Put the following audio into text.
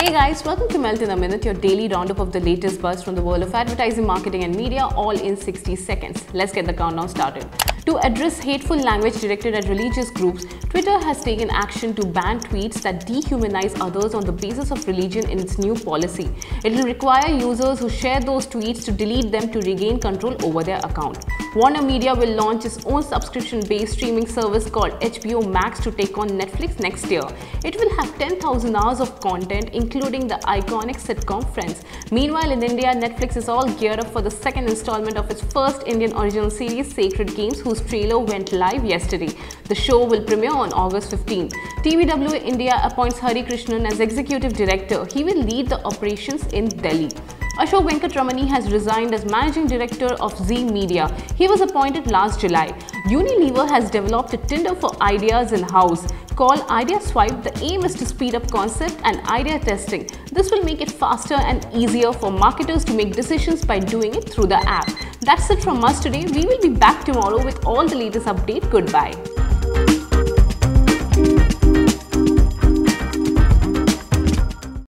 Hey guys, welcome to Melt in a Minute, your daily roundup of the latest buzz from the world of advertising, marketing and media, all in 60 seconds. Let's get the countdown started. To address hateful language directed at religious groups, Twitter has taken action to ban tweets that dehumanize others on the basis of religion in its new policy. It will require users who share those tweets to delete them to regain control over their account. WarnerMedia will launch its own subscription-based streaming service called HBO Max to take on Netflix next year. It will have 10,000 hours of content, including the iconic sitcom Friends. Meanwhile, in India, Netflix is all geared up for the second installment of its first Indian original series, Sacred Games, whose trailer went live yesterday. The show will premiere on August 15. TBWA India appoints Hari Krishnan as executive director. He will lead the operations in Delhi. Ashok Venkatramani has resigned as managing director of Zee Media. He was appointed last July. Unilever has developed a Tinder for ideas in-house. Called Idea Swipe, the aim is to speed up concept and idea testing. This will make it faster and easier for marketers to make decisions by doing it through the app. That's it from us today. We will be back tomorrow with all the latest update. Goodbye.